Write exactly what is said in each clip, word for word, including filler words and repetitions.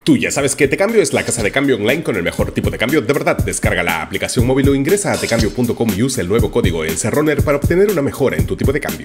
Tú ya sabes que Tecambio es la casa de cambio online con el mejor tipo de cambio de verdad. Descarga la aplicación móvil o ingresa a tecambio punto com y usa el nuevo código ELCERRUNNER para obtener una mejora en tu tipo de cambio.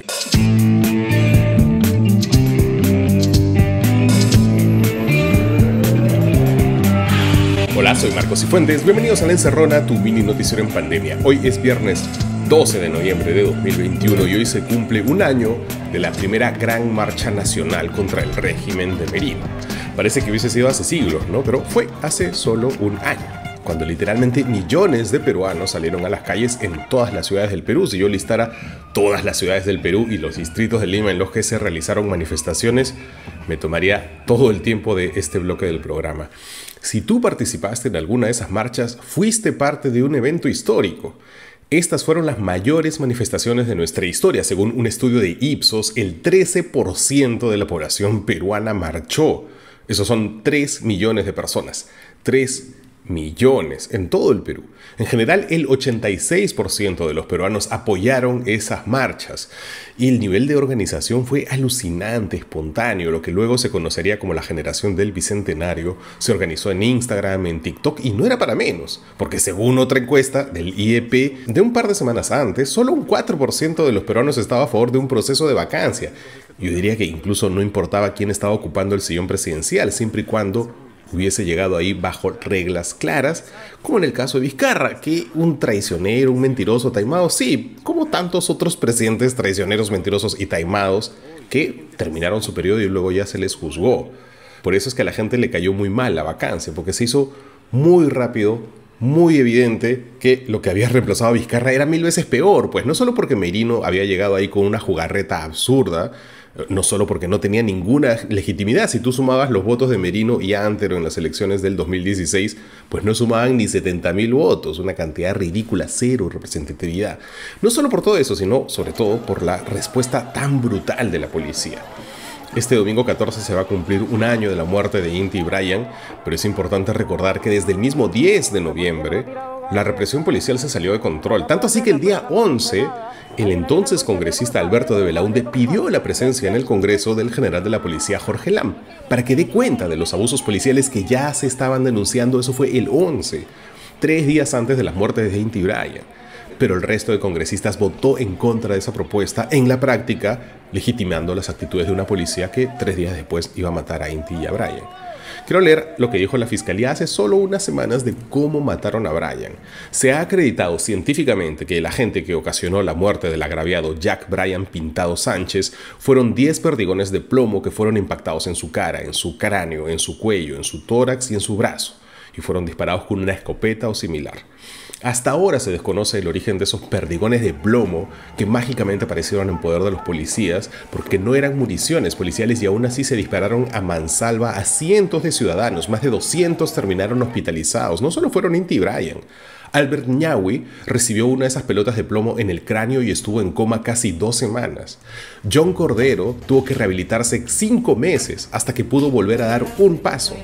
Hola, soy Marcos Cifuentes. Bienvenidos a La Encerrona, tu mini noticiero en pandemia. Hoy es viernes doce de noviembre de dos mil veintiuno y hoy se cumple un año de la primera gran marcha nacional contra el régimen de Merino. Parece que hubiese sido hace siglos, ¿no? Pero fue hace solo un año, cuando literalmente millones de peruanos salieron a las calles en todas las ciudades del Perú. Si yo listara todas las ciudades del Perú y los distritos de Lima en los que se realizaron manifestaciones, me tomaría todo el tiempo de este bloque del programa. Si tú participaste en alguna de esas marchas, fuiste parte de un evento histórico. Estas fueron las mayores manifestaciones de nuestra historia. Según un estudio de Ipsos, el trece por ciento de la población peruana marchó. Esos son tres millones de personas. tres millones en todo el Perú. En general, el ochenta y seis por ciento de los peruanos apoyaron esas marchas. Y el nivel de organización fue alucinante, espontáneo. Lo que luego se conocería como la generación del Bicentenario se organizó en Instagram, en TikTok, y no era para menos. Porque según otra encuesta del I E P de un par de semanas antes, solo un cuatro por ciento de los peruanos estaba a favor de un proceso de vacancia. Yo diría que incluso no importaba quién estaba ocupando el sillón presidencial, siempre y cuando hubiese llegado ahí bajo reglas claras, como en el caso de Vizcarra, que un traicionero, un mentiroso, taimado, sí, como tantos otros presidentes traicioneros, mentirosos y taimados que terminaron su periodo y luego ya se les juzgó. Por eso es que a la gente le cayó muy mal la vacancia, porque se hizo muy rápido, muy evidente que lo que había reemplazado a Vizcarra era mil veces peor, pues no solo porque Merino había llegado ahí con una jugarreta absurda, no solo porque no tenía ninguna legitimidad. Si tú sumabas los votos de Merino y Antero en las elecciones del dos mil dieciséis, pues no sumaban ni setenta mil votos, una cantidad ridícula, cero representatividad. No solo por todo eso, sino sobre todo por la respuesta tan brutal de la policía. Este domingo catorce se va a cumplir un año de la muerte de Inti y Brian, pero es importante recordar que desde el mismo diez de noviembre la represión policial se salió de control, tanto así que el día once el entonces congresista Alberto de Belaunde pidió la presencia en el Congreso del general de la policía Jorge Lam para que dé cuenta de los abusos policiales que ya se estaban denunciando. Eso fue el once, tres días antes de las muertes de Inti y Brian. Pero el resto de congresistas votó en contra de esa propuesta, en la práctica legitimando las actitudes de una policía que tres días después iba a matar a Inti y a Brian. Quiero leer lo que dijo la fiscalía hace solo unas semanas de cómo mataron a Brian. Se ha acreditado científicamente que el agente que ocasionó la muerte del agraviado Jack Brian Pintado Sánchez fueron diez perdigones de plomo que fueron impactados en su cara, en su cráneo, en su cuello, en su tórax y en su brazo, y fueron disparados con una escopeta o similar. Hasta ahora se desconoce el origen de esos perdigones de plomo que mágicamente aparecieron en poder de los policías, porque no eran municiones policiales y aún así se dispararon a mansalva a cientos de ciudadanos. Más de doscientos terminaron hospitalizados. No solo fueron Inti y Brian. Albert Ñahui recibió una de esas pelotas de plomo en el cráneo y estuvo en coma casi dos semanas. John Cordero tuvo que rehabilitarse cinco meses hasta que pudo volver a dar un paso.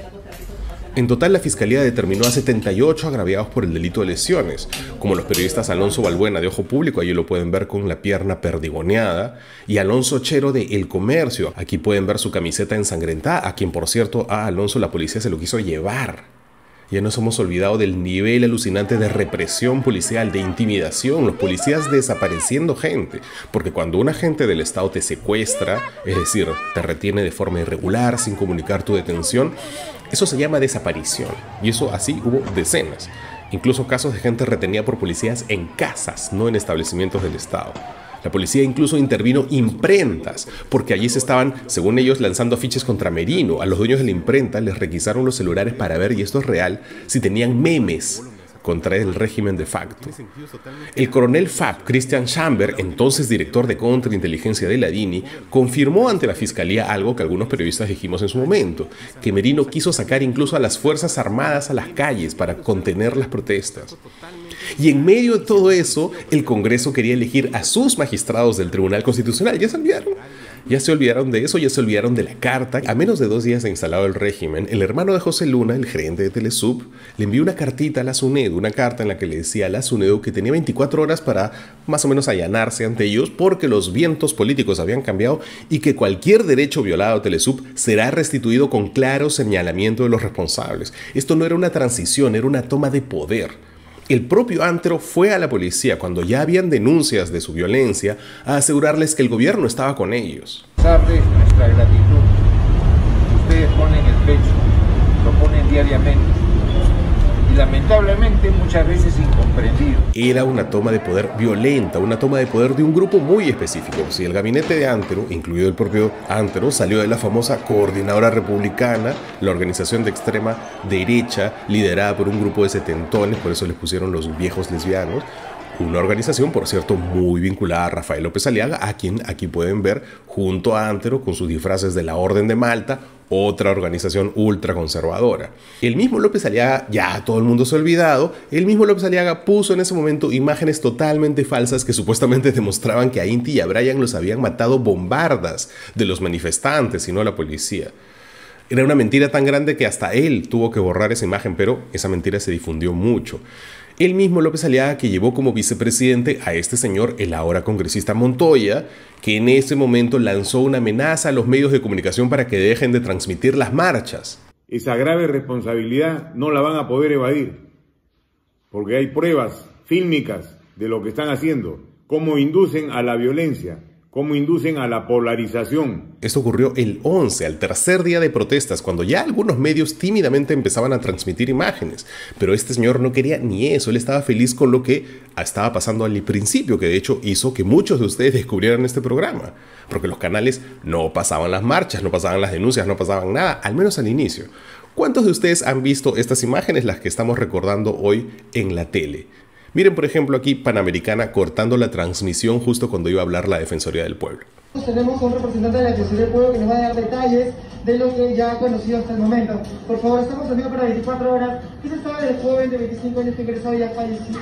En total, la Fiscalía determinó a setenta y ocho agraviados por el delito de lesiones, como los periodistas Alonso Balbuena de Ojo Público, allí lo pueden ver con la pierna perdigoneada, y Alonso Chero de El Comercio, aquí pueden ver su camiseta ensangrentada, a quien por cierto a Alonso la policía se lo quiso llevar. Ya nos hemos olvidado del nivel alucinante de represión policial, de intimidación, los policías desapareciendo gente, porque cuando un agente del Estado te secuestra, es decir, te retiene de forma irregular, sin comunicar tu detención, eso se llama desaparición, y eso así hubo decenas, incluso casos de gente retenida por policías en casas, no en establecimientos del Estado. La policía incluso intervino imprentas, porque allí se estaban, según ellos, lanzando afiches contra Merino. A los dueños de la imprenta les requisaron los celulares para ver, y esto es real, si tenían memes contra el régimen de facto. El coronel F A P, Christian Chamber, entonces director de contrainteligencia de la D I N I, confirmó ante la fiscalía algo que algunos periodistas dijimos en su momento, que Merino quiso sacar incluso a las Fuerzas Armadas a las calles para contener las protestas. Y en medio de todo eso, el Congreso quería elegir a sus magistrados del Tribunal Constitucional. ¿Ya se olvidaron? ya se olvidaron de eso, ya se olvidaron de la carta. A menos de dos días de instalado el régimen, el hermano de José Luna, el gerente de Telesub, le envió una cartita a la SUNEDU, una carta en la que le decía a la SUNEDU que tenía veinticuatro horas para más o menos allanarse ante ellos porque los vientos políticos habían cambiado y que cualquier derecho violado a Telesub será restituido con claro señalamiento de los responsables. Esto no era una transición, era una toma de poder. El propio Antero fue a la policía cuando ya habían denuncias de su violencia a asegurarles que el gobierno estaba con ellos. Darles nuestra gratitud. Ustedes ponen el pecho, lo ponen diariamente y lamentablemente muchas veces incomprendido. Era una toma de poder violenta, una toma de poder de un grupo muy específico. Si el gabinete de Antero, incluido el propio Antero, salió de la famosa Coordinadora Republicana, la organización de extrema derecha liderada por un grupo de setentones, por eso les pusieron los viejos lesbianos. Una organización, por cierto, muy vinculada a Rafael López Aliaga, a quien aquí pueden ver junto a Antero con sus disfraces de la Orden de Malta, otra organización ultraconservadora. El mismo López Aliaga, ya todo el mundo se ha olvidado, el mismo López Aliaga puso en ese momento imágenes totalmente falsas que supuestamente demostraban que a Inti y a Brian los habían matado bombardas de los manifestantes y no la policía. Era una mentira tan grande que hasta él tuvo que borrar esa imagen, pero esa mentira se difundió mucho. El mismo López Aliaga que llevó como vicepresidente a este señor, el ahora congresista Montoya, que en ese momento lanzó una amenaza a los medios de comunicación para que dejen de transmitir las marchas. Esa grave responsabilidad no la van a poder evadir, porque hay pruebas fílmicas de lo que están haciendo, cómo inducen a la violencia, cómo inducen a la polarización. Esto ocurrió el once, al tercer día de protestas, cuando ya algunos medios tímidamente empezaban a transmitir imágenes. Pero este señor no quería ni eso, él estaba feliz con lo que estaba pasando al principio, que de hecho hizo que muchos de ustedes descubrieran este programa. Porque los canales no pasaban las marchas, no pasaban las denuncias, no pasaban nada, al menos al inicio. ¿Cuántos de ustedes han visto estas imágenes, las que estamos recordando hoy en la tele? Miren, por ejemplo, aquí Panamericana cortando la transmisión justo cuando iba a hablar la Defensoría del Pueblo. Tenemos a un representante de la Defensoría del Pueblo que nos va a dar detalles de lo que ya ha conocido hasta el momento. Por favor, estamos amigos para veinticuatro horas. ¿Qué se sabe del joven de veinticinco años que ingresó y ya falleció?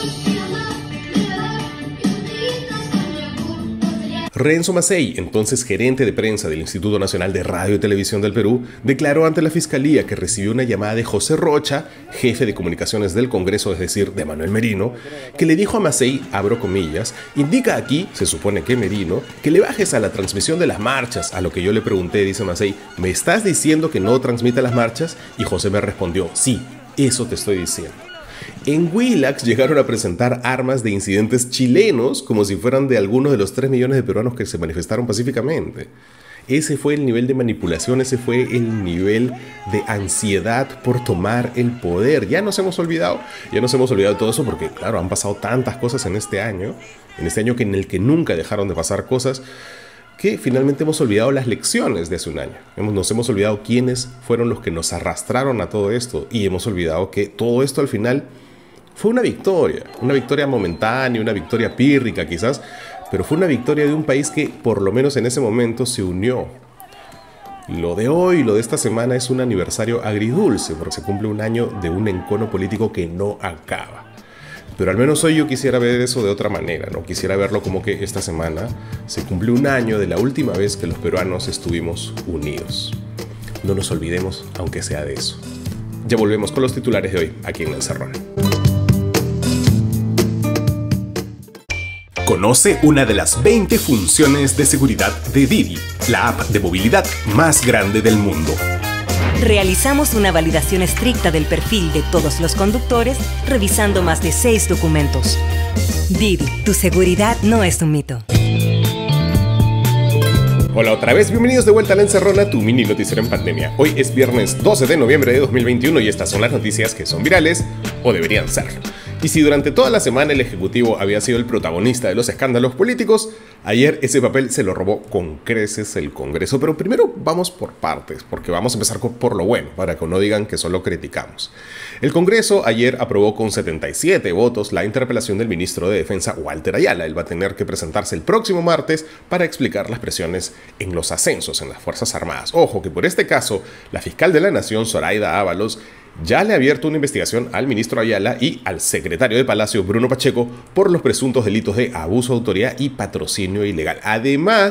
Renzo Macei, entonces gerente de prensa del Instituto Nacional de Radio y Televisión del Perú, declaró ante la Fiscalía que recibió una llamada de José Rocha, jefe de comunicaciones del Congreso, es decir, de Manuel Merino, que le dijo a Macei, abro comillas, indica aquí, se supone que Merino, que le bajes a la transmisión de las marchas. A lo que yo le pregunté, dice Macei, ¿me estás diciendo que no transmita las marchas? Y José me respondió, sí, eso te estoy diciendo. En Willax llegaron a presentar armas de incidentes chilenos como si fueran de algunos de los tres millones de peruanos que se manifestaron pacíficamente. Ese fue el nivel de manipulación, ese fue el nivel de ansiedad por tomar el poder. Ya nos hemos olvidado, ya nos hemos olvidado de todo eso porque, claro, han pasado tantas cosas en este año, en este año que en el que nunca dejaron de pasar cosas, que finalmente hemos olvidado las lecciones de hace un año. Nos hemos olvidado quiénes fueron los que nos arrastraron a todo esto y hemos olvidado que todo esto al final fue una victoria, una victoria momentánea, una victoria pírrica quizás, pero fue una victoria de un país que por lo menos en ese momento se unió. Lo de hoy, lo de esta semana es un aniversario agridulce porque se cumple un año de un encono político que no acaba. Pero al menos hoy yo quisiera ver eso de otra manera, ¿no? Quisiera verlo como que esta semana se cumple un año de la última vez que los peruanos estuvimos unidos. No nos olvidemos, aunque sea de eso. Ya volvemos con los titulares de hoy, aquí en El Encerrona. Conoce una de las veinte funciones de seguridad de Didi, la app de movilidad más grande del mundo. Realizamos una validación estricta del perfil de todos los conductores, revisando más de seis documentos. Didi, tu seguridad no es un mito. Hola otra vez, bienvenidos de vuelta a La Encerrona, tu mini noticiero en pandemia. Hoy es viernes doce de noviembre de dos mil veintiuno y estas son las noticias que son virales, o deberían ser. Y si durante toda la semana el Ejecutivo había sido el protagonista de los escándalos políticos, ayer ese papel se lo robó con creces el Congreso. Pero primero vamos por partes, porque vamos a empezar por lo bueno, para que no digan que solo criticamos. El Congreso ayer aprobó con setenta y siete votos la interpelación del ministro de Defensa, Walter Ayala. Él va a tener que presentarse el próximo martes para explicar las presiones en los ascensos en las Fuerzas Armadas. Ojo que por este caso, la fiscal de la Nación, Zoraida Ábalos, ya le ha abierto una investigación al ministro Ayala y al secretario de Palacio, Bruno Pacheco, por los presuntos delitos de abuso de autoridad y patrocinio ilegal. Además,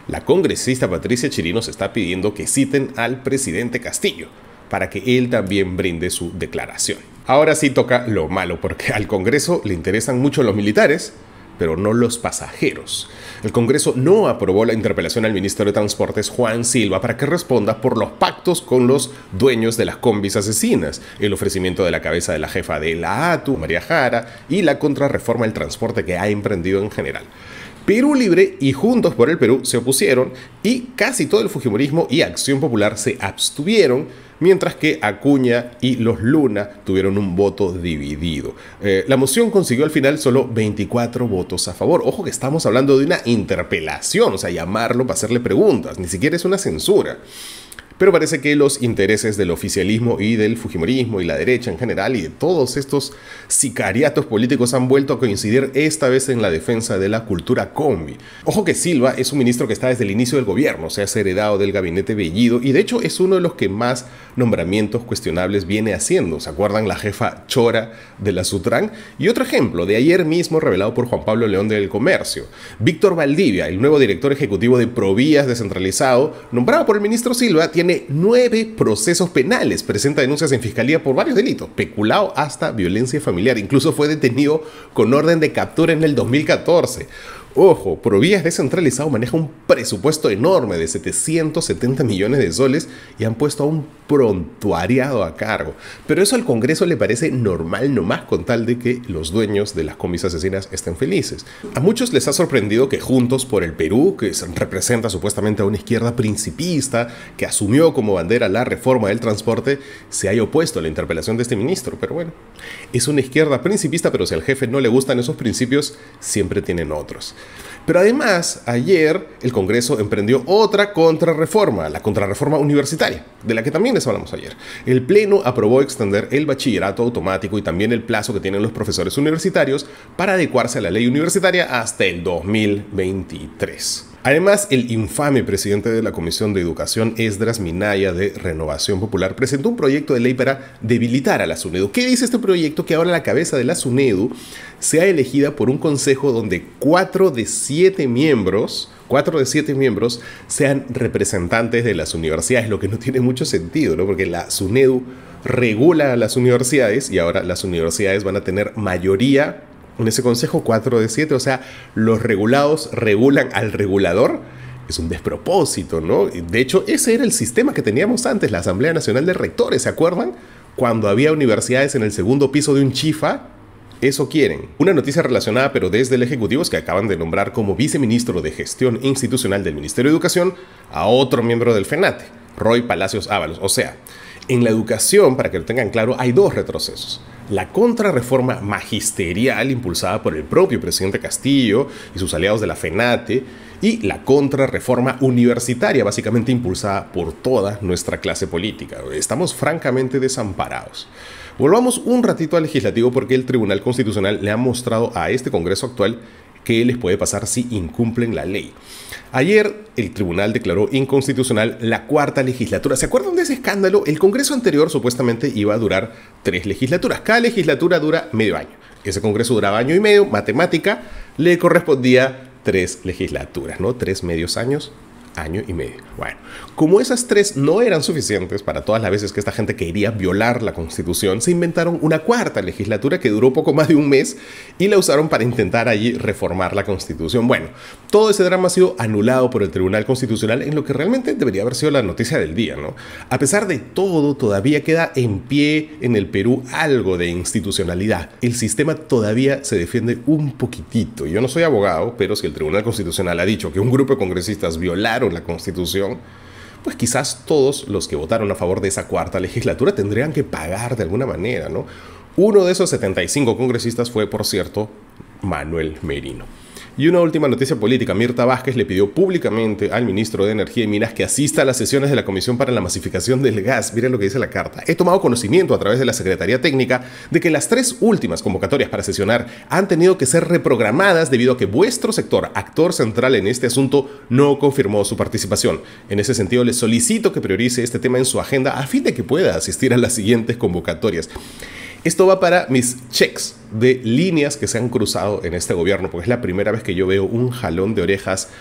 la congresista Patricia Chirinos está pidiendo que citen al presidente Castillo para que él también brinde su declaración. Ahora sí toca lo malo, porque al Congreso le interesan mucho los militares, pero no los pasajeros. El Congreso no aprobó la interpelación al ministro de Transportes, Juan Silva, para que responda por los pactos con los dueños de las combis asesinas, el ofrecimiento de la cabeza de la jefa de la A T U, María Jara, y la contrarreforma del transporte que ha emprendido en general. Perú Libre y Juntos por el Perú se opusieron y casi todo el fujimorismo y Acción Popular se abstuvieron, mientras que Acuña y los Luna tuvieron un voto dividido. Eh, la moción consiguió al final solo veinticuatro votos a favor. Ojo que estamos hablando de una interpelación, o sea, llamarlo para hacerle preguntas, ni siquiera es una censura. Pero parece que los intereses del oficialismo y del fujimorismo y la derecha en general y de todos estos sicariatos políticos han vuelto a coincidir esta vez en la defensa de la cultura combi. Ojo que Silva es un ministro que está desde el inicio del gobierno, se ha heredado del gabinete Bellido y de hecho es uno de los que más nombramientos cuestionables viene haciendo. ¿Se acuerdan? La jefa Chora de la Sutran. Y otro ejemplo de ayer mismo revelado por Juan Pablo León del Comercio. Víctor Valdivia, el nuevo director ejecutivo de Provías descentralizado, nombrado por el ministro Silva, tiene Tiene nueve procesos penales, presenta denuncias en fiscalía por varios delitos, peculado hasta violencia familiar. Incluso fue detenido con orden de captura en el dos mil catorce. Ojo, Provías descentralizado maneja un presupuesto enorme de setecientos setenta millones de soles y han puesto a un prontuariado a cargo. Pero eso al Congreso le parece normal nomás con tal de que los dueños de las combis asesinas estén felices. A muchos les ha sorprendido que Juntos por el Perú, que representa supuestamente a una izquierda principista que asumió como bandera la reforma del transporte, se haya opuesto a la interpelación de este ministro. Pero bueno, es una izquierda principista, pero si al jefe no le gustan esos principios, siempre tienen otros. Pero además, ayer el Congreso emprendió otra contrarreforma, la contrarreforma universitaria, de la que también les hablamos ayer. El Pleno aprobó extender el bachillerato automático y también el plazo que tienen los profesores universitarios para adecuarse a la ley universitaria hasta el dos mil veintitrés. Además, el infame presidente de la Comisión de Educación, Esdras Minaya, de Renovación Popular, presentó un proyecto de ley para debilitar a la SUNEDU. ¿Qué dice este proyecto? Que ahora la cabeza de la SUNEDU sea elegida por un consejo donde cuatro de siete miembros, cuatro de siete miembros sean representantes de las universidades, lo que no tiene mucho sentido, ¿no? Porque la SUNEDU regula a las universidades y ahora las universidades van a tener mayoría en ese consejo, cuatro de siete, o sea, los regulados regulan al regulador. Es un despropósito, ¿no? De hecho, ese era el sistema que teníamos antes, la Asamblea Nacional de Rectores, ¿se acuerdan? Cuando había universidades en el segundo piso de un chifa, eso quieren. Una noticia relacionada, pero desde el Ejecutivo, es que acaban de nombrar como viceministro de Gestión Institucional del Ministerio de Educación a otro miembro del FENATE, Roy Palacios Ábalos. O sea, en la educación, para que lo tengan claro, hay dos retrocesos. La contrarreforma magisterial impulsada por el propio presidente Castillo y sus aliados de la FENATE y la contrarreforma universitaria básicamente impulsada por toda nuestra clase política. Estamos francamente desamparados. Volvamos un ratito al legislativo porque el Tribunal Constitucional le ha mostrado a este Congreso actual qué les puede pasar si incumplen la ley. Ayer el tribunal declaró inconstitucional la cuarta legislatura. ¿Se acuerdan de ese escándalo? El Congreso anterior supuestamente iba a durar tres legislaturas. Cada legislatura dura medio año. Ese Congreso duraba año y medio. Matemática, le correspondía tres legislaturas, ¿no? Tres medios años, año y medio. Bueno, como esas tres no eran suficientes para todas las veces que esta gente quería violar la Constitución, se inventaron una cuarta legislatura que duró poco más de un mes y la usaron para intentar allí reformar la Constitución. Bueno, todo ese drama ha sido anulado por el Tribunal Constitucional en lo que realmente debería haber sido la noticia del día, ¿no? A pesar de todo, todavía queda en pie en el Perú algo de institucionalidad. El sistema todavía se defiende un poquitito. Yo no soy abogado, pero si el Tribunal Constitucional ha dicho que un grupo de congresistas violaron la Constitución, pues quizás todos los que votaron a favor de esa cuarta legislatura tendrían que pagar de alguna manera, ¿no? Uno de esos setenta y cinco congresistas fue, por cierto, Manuel Merino. Y una última noticia política. Mirta Vázquez le pidió públicamente al ministro de Energía y Minas que asista a las sesiones de la Comisión para la Masificación del Gas. Miren lo que dice la carta. He tomado conocimiento a través de la Secretaría Técnica de que las tres últimas convocatorias para sesionar han tenido que ser reprogramadas debido a que vuestro sector, actor central en este asunto, no confirmó su participación. En ese sentido, les solicito que priorice este tema en su agenda a fin de que pueda asistir a las siguientes convocatorias. Esto va para mis checks de líneas que se han cruzado en este gobierno, porque es la primera vez que yo veo un jalón de orejas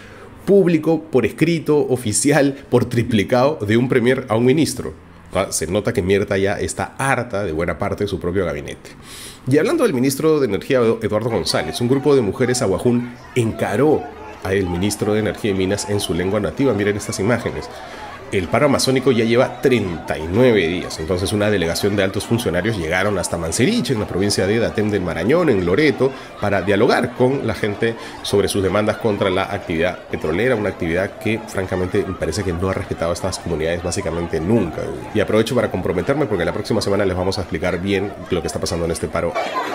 público, por escrito, oficial, por triplicado de un premier a un ministro. Se nota que Mierta ya está harta de buena parte de su propio gabinete. Y hablando del ministro de Energía, Eduardo González, un grupo de mujeres aguajún encaró al ministro de Energía y Minas en su lengua nativa. Miren estas imágenes. El paro amazónico ya lleva treinta y nueve días, entonces una delegación de altos funcionarios llegaron hasta Manseriche, en la provincia de Datem del Marañón, en Loreto, para dialogar con la gente sobre sus demandas contra la actividad petrolera, una actividad que francamente me parece que no ha respetado a estas comunidades básicamente nunca. Y aprovecho para comprometerme porque la próxima semana les vamos a explicar bien lo que está pasando en este paro.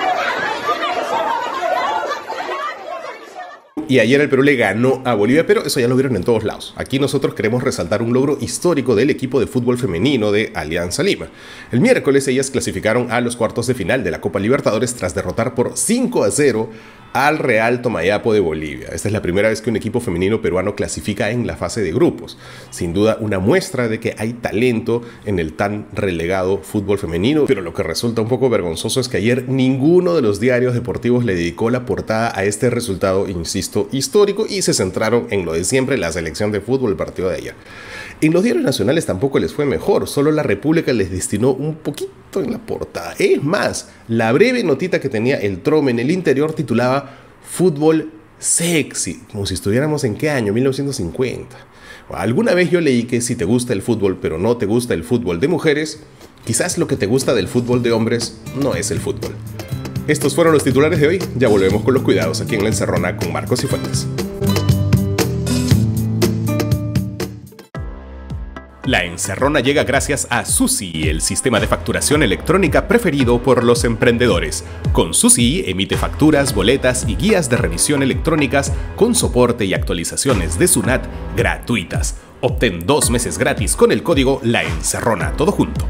Y ayer el Perú le ganó a Bolivia, pero eso ya lo vieron en todos lados. Aquí nosotros queremos resaltar un logro histórico del equipo de fútbol femenino de Alianza Lima. El miércoles ellas clasificaron a los cuartos de final de la Copa Libertadores tras derrotar por cinco a cero al Real Tomayapo de Bolivia. Esta es la primera vez que un equipo femenino peruano clasifica en la fase de grupos. Sin duda una muestra de que hay talento en el tan relegado fútbol femenino, pero lo que resulta un poco vergonzoso es que ayer ninguno de los diarios deportivos le dedicó la portada a este resultado, insisto, histórico, y se centraron en lo de siempre, la selección de fútbol, el partido de ayer. En los diarios nacionales tampoco les fue mejor, solo La República les destinó un poquito en la portada. Es más, la breve notita que tenía el Trome en el interior titulaba Fútbol sexy, como si estuviéramos en qué año, mil novecientos cincuenta. Alguna vez yo leí que si te gusta el fútbol pero no te gusta el fútbol de mujeres, quizás lo que te gusta del fútbol de hombres no es el fútbol. Estos fueron los titulares de hoy, ya volvemos con los cuidados aquí en La Encerrona con Marcos Cifuentes. La Encerrona llega gracias a Susi, el sistema de facturación electrónica preferido por los emprendedores. Con Susi emite facturas, boletas y guías de revisión electrónicas con soporte y actualizaciones de SUNAT gratuitas. Obtén dos meses gratis con el código La Encerrona, todo junto.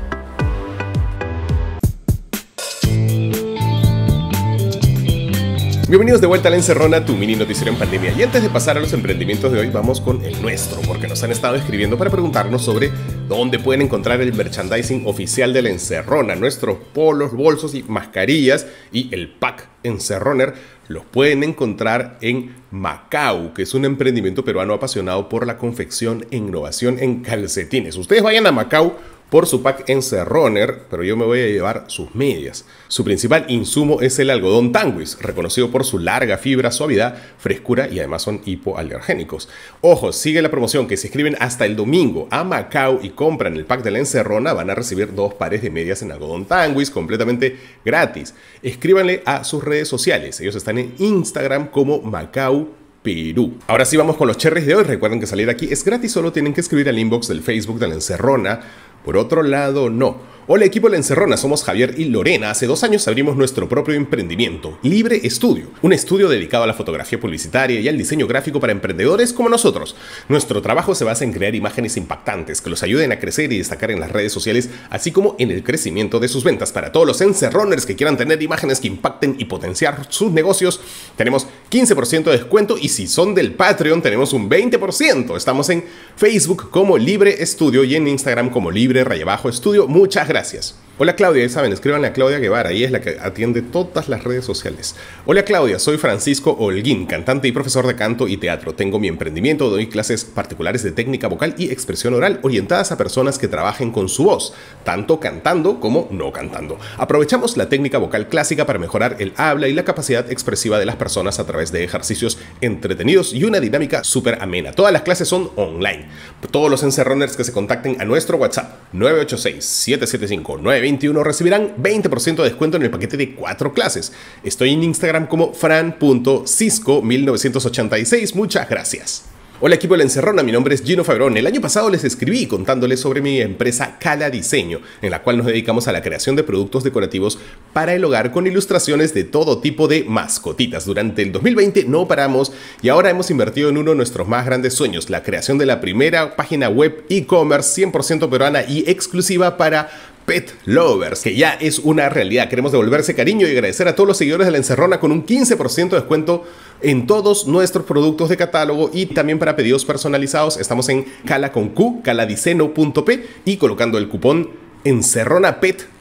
Bienvenidos de vuelta a La Encerrona, tu mini noticiero en pandemia. Y antes de pasar a los emprendimientos de hoy, vamos con el nuestro, porque nos han estado escribiendo para preguntarnos sobre dónde pueden encontrar el merchandising oficial de La Encerrona. Nuestros polos, bolsos y mascarillas y el pack Encerroner los pueden encontrar en Macau, que es un emprendimiento peruano apasionado por la confección e innovación en calcetines. Ustedes vayan a Macau por su pack Encerroner, pero yo me voy a llevar sus medias. Su principal insumo es el algodón Tanguis, reconocido por su larga fibra, suavidad, frescura y además son hipoalergénicos. Ojo, sigue la promoción que si escriben hasta el domingo a Macau y compran el pack de La Encerrona van a recibir dos pares de medias en algodón Tanguis completamente gratis. Escríbanle a sus redes sociales, ellos están en Instagram como Macau Perú. Ahora sí vamos con los cherries de hoy. Recuerden que salir aquí es gratis, solo tienen que escribir al inbox del Facebook de La Encerrona. Por otro lado, no. Hola equipo de La Encerrona, somos Javier y Lorena. Hace dos años abrimos nuestro propio emprendimiento, Libre Estudio, un estudio dedicado a la fotografía publicitaria y al diseño gráfico para emprendedores como nosotros. Nuestro trabajo se basa en crear imágenes impactantes que los ayuden a crecer y destacar en las redes sociales, así como en el crecimiento de sus ventas. Para todos los encerroners que quieran tener imágenes que impacten y potenciar sus negocios, tenemos quince por ciento de descuento y si son del Patreon tenemos un veinte por ciento. Estamos en Facebook como Libre Estudio y en Instagram como Libre Raya Bajo Estudio. Muchas gracias. Gracias. Hola Claudia, ya saben, escríbanle a Claudia Guevara, ella es la que atiende todas las redes sociales. Hola Claudia, soy Francisco Holguín, cantante y profesor de canto y teatro. Tengo mi emprendimiento, doy clases particulares de técnica vocal y expresión oral orientadas a personas que trabajen con su voz, tanto cantando como no cantando. Aprovechamos la técnica vocal clásica para mejorar el habla y la capacidad expresiva de las personas a través de ejercicios entretenidos y una dinámica súper amena. Todas las clases son online. Todos los encerroners que se contacten a nuestro WhatsApp nueve ocho seis, siete siete cinco, nueve veintiuno recibirán veinte por ciento de descuento en el paquete de cuatro clases. Estoy en Instagram como fran punto cisco mil novecientos ochenta y seis. Muchas gracias. Hola equipo de La Encerrona, mi nombre es Gino Fabrón. El año pasado les escribí contándoles sobre mi empresa Cala Diseño, en la cual nos dedicamos a la creación de productos decorativos para el hogar con ilustraciones de todo tipo de mascotitas. Durante el dos mil veinte no paramos y ahora hemos invertido en uno de nuestros más grandes sueños, la creación de la primera página web e-commerce cien por ciento peruana y exclusiva para Pet Lovers, que ya es una realidad. Queremos devolverse cariño y agradecer a todos los seguidores de La Encerrona con un quince por ciento de descuento en todos nuestros productos de catálogo y también para pedidos personalizados. Estamos en Cala con Q, caladiceno punto p y colocando el cupón Encerrona Pet,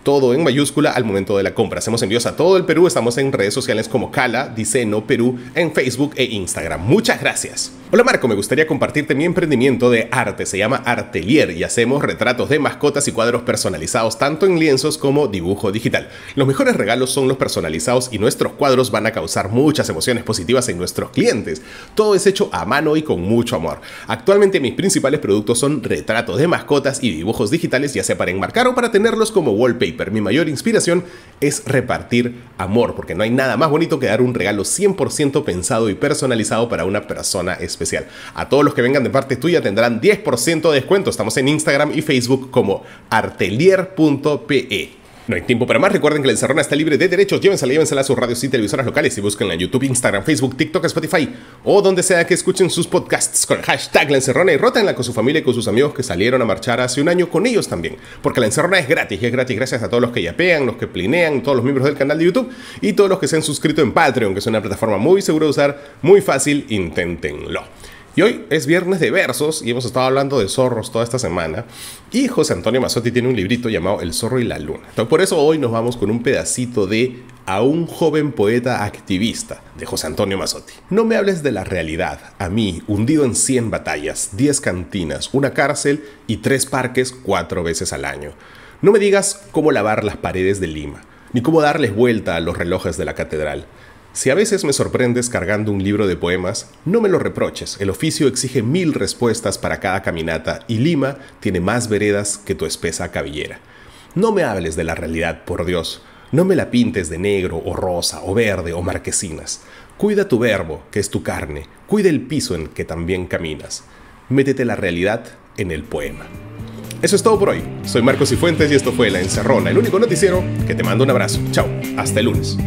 todo en mayúscula al momento de la compra. Hacemos envíos a todo el Perú, estamos en redes sociales como Cala, Diceno, Perú, en Facebook e Instagram. Muchas gracias. Hola Marco, me gustaría compartirte mi emprendimiento de arte, se llama Artelier y hacemos retratos de mascotas y cuadros personalizados tanto en lienzos como dibujo digital. Los mejores regalos son los personalizados y nuestros cuadros van a causar muchas emociones positivas en nuestros clientes. Todo es hecho a mano y con mucho amor. Actualmente mis principales productos son retratos de mascotas y dibujos digitales, ya sea para enmarcar o para tenerlos como wallpaper. Mi mayor inspiración es repartir amor, porque no hay nada más bonito que dar un regalo cien por ciento pensado y personalizado para una persona especial. A todos los que vengan de parte tuya tendrán diez por ciento de descuento. Estamos en Instagram y Facebook como artelier punto pe. No hay tiempo para más. Recuerden que la encerrona está libre de derechos. Llévensela, llévensela a sus radios y televisoras locales y búsquenla en YouTube, Instagram, Facebook, TikTok, Spotify o donde sea que escuchen sus podcasts con el hashtag La Encerrona y rótenla con su familia y con sus amigos que salieron a marchar hace un año con ellos también. Porque la encerrona es gratis y es gratis gracias a todos los que yapean, los que plinean, todos los miembros del canal de YouTube y todos los que se han suscrito en Patreon, que es una plataforma muy segura de usar, muy fácil, inténtenlo. Y hoy es viernes de versos y hemos estado hablando de zorros toda esta semana. Y José Antonio Mazzotti tiene un librito llamado El zorro y la luna. Entonces, por eso hoy nos vamos con un pedacito de A un joven poeta activista, de José Antonio Mazzotti. No me hables de la realidad. A mí, hundido en cien batallas, diez cantinas, una cárcel y tres parques cuatro veces al año. No me digas cómo lavar las paredes de Lima, ni cómo darles vuelta a los relojes de la catedral. Si a veces me sorprendes cargando un libro de poemas, no me lo reproches. El oficio exige mil respuestas para cada caminata y Lima tiene más veredas que tu espesa cabellera. No me hables de la realidad, por Dios. No me la pintes de negro o rosa o verde o marquesinas. Cuida tu verbo, que es tu carne. Cuida el piso en que también caminas. Métete la realidad en el poema. Eso es todo por hoy. Soy Marcos Cifuentes y esto fue La Encerrona, el único noticiero que te mando un abrazo. Chao, hasta el lunes.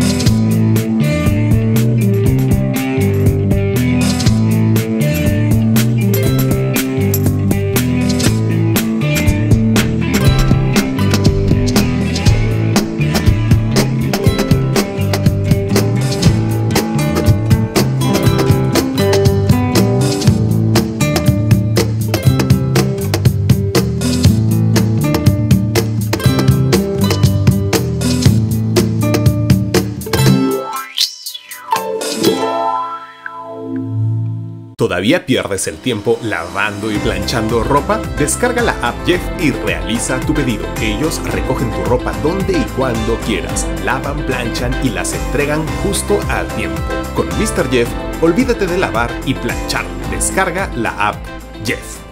¿Todavía pierdes el tiempo lavando y planchando ropa? Descarga la app Jeff y realiza tu pedido. Ellos recogen tu ropa donde y cuando quieras, lavan, planchan y las entregan justo a tiempo. Con míster Jeff, olvídate de lavar y planchar. Descarga la app Jeff.